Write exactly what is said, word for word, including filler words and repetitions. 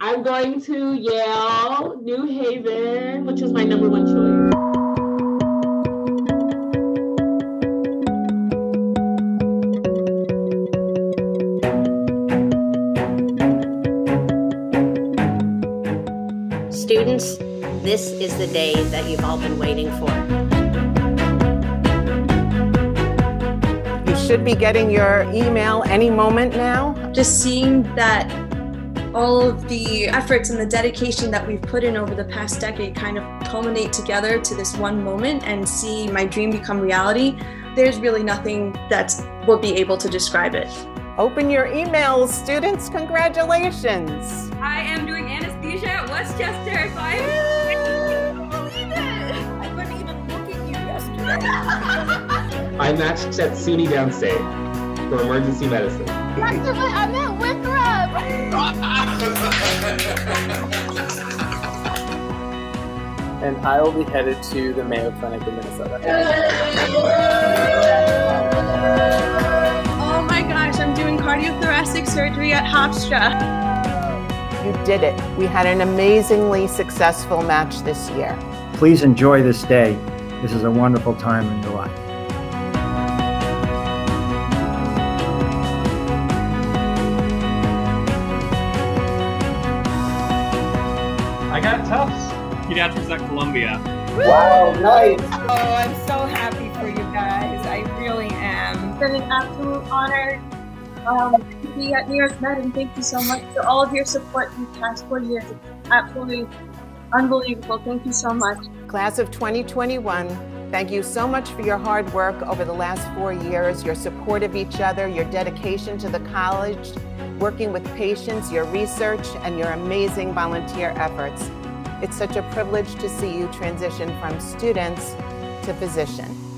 I'm going to Yale, New Haven, which is my number one choice. Students, this is the day that you've all been waiting for. You should be getting your email any moment now. Just seeing that all of the efforts and the dedication that we've put in over the past decade kind of culminate together to this one moment and see my dream become reality, there's really nothing that will be able to describe it. Open your emails, students. Congratulations. I am doing anesthesia at Westchester, so I can't believe it. I couldn't even look at you yesterday. I matched at SUNY Downstate for emergency medicine. Doctor, I'm at Winthrop. And I will be headed to the Mayo Clinic in Minnesota. Oh my gosh, I'm doing cardiothoracic surgery at Hofstra. You did it. We had an amazingly successful match this year. Please enjoy this day. This is a wonderful time in your life. I got Tufts. Pediatrics at Columbia. Wow, nice. Oh, I'm so happy for you guys. I really am. It's been an absolute honor um, to be at New York Med, and thank you so much for all of your support in the past four years. It's absolutely unbelievable. Thank you so much. Class of twenty twenty-one, thank you so much for your hard work over the last four years, your support of each other, your dedication to the college, working with patients, your research, and your amazing volunteer efforts. It's such a privilege to see you transition from students to physician.